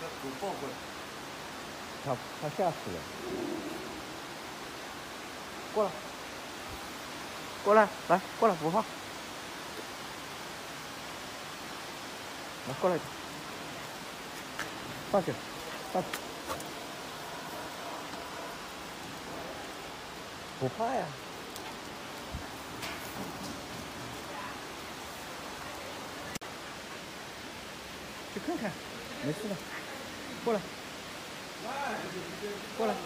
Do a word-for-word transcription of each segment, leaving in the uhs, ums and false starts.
有抱过来。 他他吓死了。过来，过来，来，过来，不怕。来，过来，上去，上去，不怕呀。去看看，没事的。过来，过来，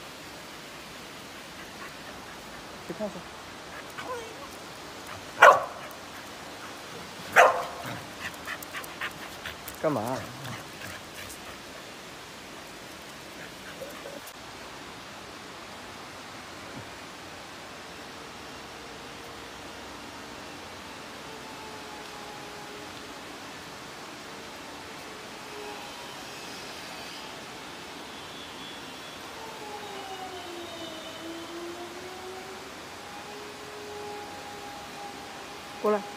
去看看。干嘛？过来。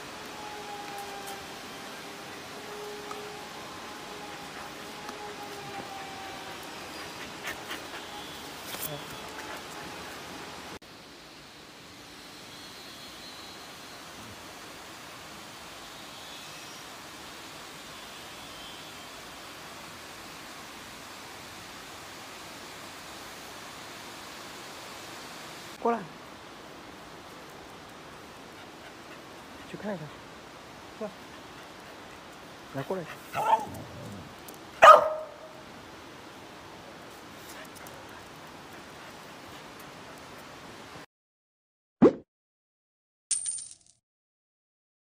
过来，去看一看，过来，来过来。